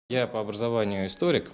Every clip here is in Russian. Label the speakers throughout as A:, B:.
A: Я по образованию историк,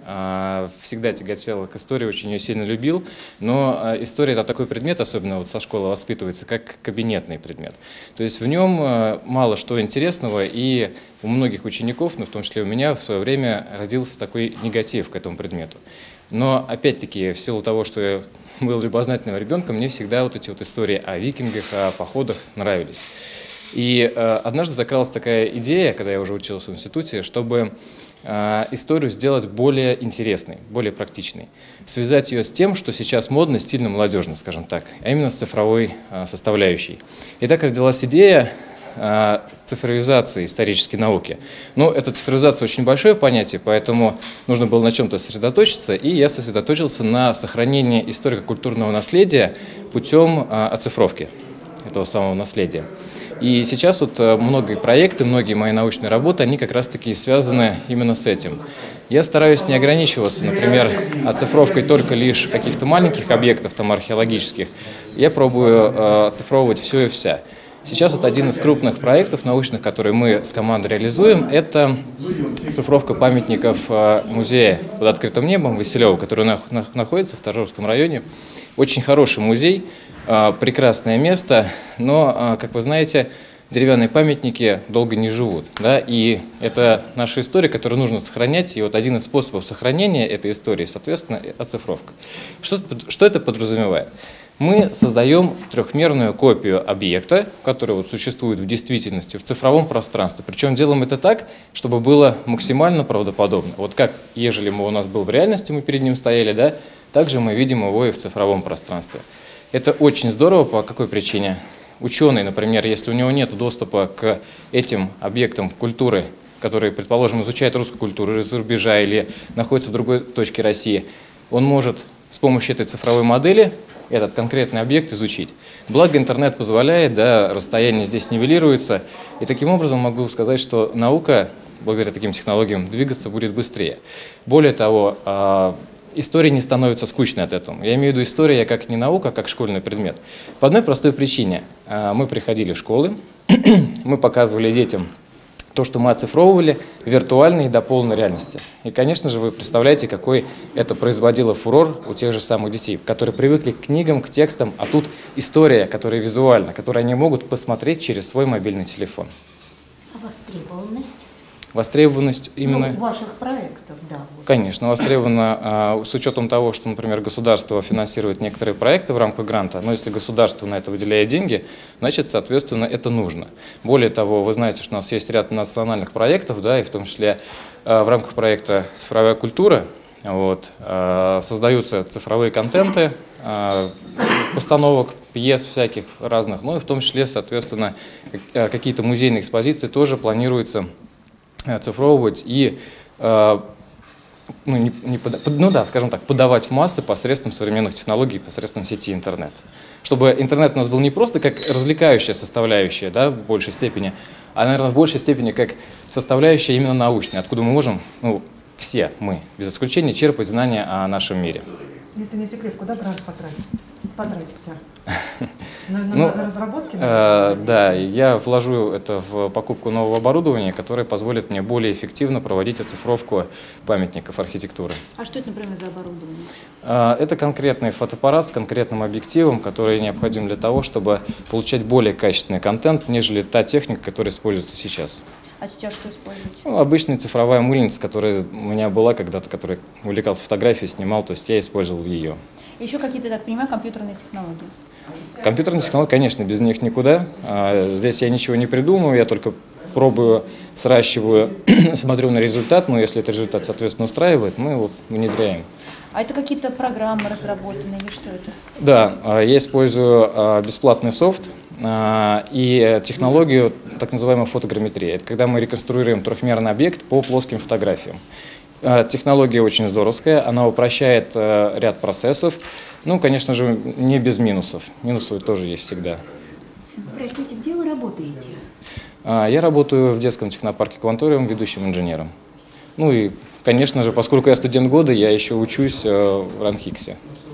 A: всегда тяготел к истории, очень ее сильно любил, но история – это такой предмет, особенно вот со школы воспитывается, как кабинетный предмет. То есть в нем мало что интересного, и у многих учеников, ну, в том числе у меня, в свое время родился такой негатив к этому предмету. Но опять-таки, в силу того, что я был любознательным ребенком, мне всегда вот эти вот истории о викингах, о походах нравились. И однажды закралась такая идея, когда я уже учился в институте, чтобы историю сделать более интересной, более практичной. Связать ее с тем, что сейчас модно, стильно, молодежно, скажем так, а именно с цифровой составляющей. И так родилась идея цифровизации исторической науки. Но эта цифровизация очень большое понятие, поэтому нужно было на чем-то сосредоточиться, и я сосредоточился на сохранении историко-культурного наследия путем оцифровки этого самого наследия. И сейчас вот многие проекты, многие мои научные работы, они как раз-таки связаны именно с этим. Я стараюсь не ограничиваться, например, оцифровкой только лишь каких-то маленьких объектов там, археологических. Я пробую оцифровывать все и вся. Сейчас вот один из крупных проектов научных, которые мы с командой реализуем, это цифровка памятников музея под открытым небом Василева, который находится в Торжковском районе. Очень хороший музей. Прекрасное место, но, как вы знаете, деревянные памятники долго не живут. Да? И это наша история, которую нужно сохранять. И вот один из способов сохранения этой истории, соответственно, оцифровка. Что это подразумевает? Мы создаем трехмерную копию объекта, который вот существует в действительности, в цифровом пространстве. Причем делаем это так, чтобы было максимально правдоподобно. Вот как, ежели у нас был в реальности, мы перед ним стояли, да, также мы видим его и в цифровом пространстве. Это очень здорово. По какой причине? Ученый, например, если у него нет доступа к этим объектам культуры, которые, предположим, изучают русскую культуру из-за рубежа или находится в другой точке России, он может с помощью этой цифровой модели этот конкретный объект изучить. Благо интернет позволяет, да, расстояние здесь нивелируется. И таким образом могу сказать, что наука, благодаря таким технологиям, двигаться будет быстрее. Более того, история не становится скучной от этого. Я имею в виду история как не наука, а как школьный предмет. По одной простой причине. Мы приходили в школы, мы показывали детям то, что мы оцифровывали, виртуальной до полной реальности. И, конечно же, вы представляете, какой это производило фурор у тех же самых детей, которые привыкли к книгам, к текстам, а тут история, которая визуальна, которую они могут посмотреть через свой мобильный телефон.
B: А востребованность?
A: Востребованность именно…
B: Ну, ваших проектов, да. Вот.
A: Конечно, востребована с учетом того, что, например, государство финансирует некоторые проекты в рамках гранта, но если государство на это выделяет деньги, значит, соответственно, это нужно. Более того, вы знаете, что у нас есть ряд национальных проектов, да, и в том числе в рамках проекта «Цифровая культура» вот, создаются цифровые контенты, постановок, пьес всяких разных, ну и в том числе, соответственно, какие-то музейные экспозиции тоже планируется оцифровывать и, скажем так, подавать в массы посредством современных технологий, посредством сети интернет. Чтобы интернет у нас был не просто как развлекающая составляющая, да, в большей степени, а, наверное, в большей степени как составляющая именно научная, откуда мы можем, ну, все мы, без исключения, черпать знания о нашем мире.
C: Если не секрет, куда грант потратите? На разработки?
A: Да, я вложу это в покупку нового оборудования, которое позволит мне более эффективно проводить оцифровку памятников архитектуры.
B: А что это, например, за оборудование?
A: Это конкретный фотоаппарат с конкретным объективом, который необходим для того, чтобы получать более качественный контент, нежели та техника, которая используется сейчас.
B: А сейчас что используете?
A: Ну, обычная цифровая мыльница, которая у меня была когда-то, которой увлекался фотографией, снимал, то есть я использовал ее.
B: Еще какие-то, так понимаю, компьютерные технологии?
A: Компьютерные технологии, конечно, без них никуда. Здесь я ничего не придумываю, я только пробую, сращиваю, смотрю на результат, но если этот результат, соответственно, устраивает, мы его внедряем.
B: А это какие-то программы разработанные или что это?
A: Да, я использую бесплатный софт и технологию так называемой фотограмметрии. Это когда мы реконструируем трехмерный объект по плоским фотографиям. Технология очень здоровская, она упрощает ряд процессов. Ну, конечно же, не без минусов. Минусы тоже есть всегда.
B: Простите, где вы работаете?
A: Я работаю в детском технопарке «Кванториум» ведущим инженером. Ну и, конечно же, поскольку я студент года, я еще учусь в РАНХИКСе.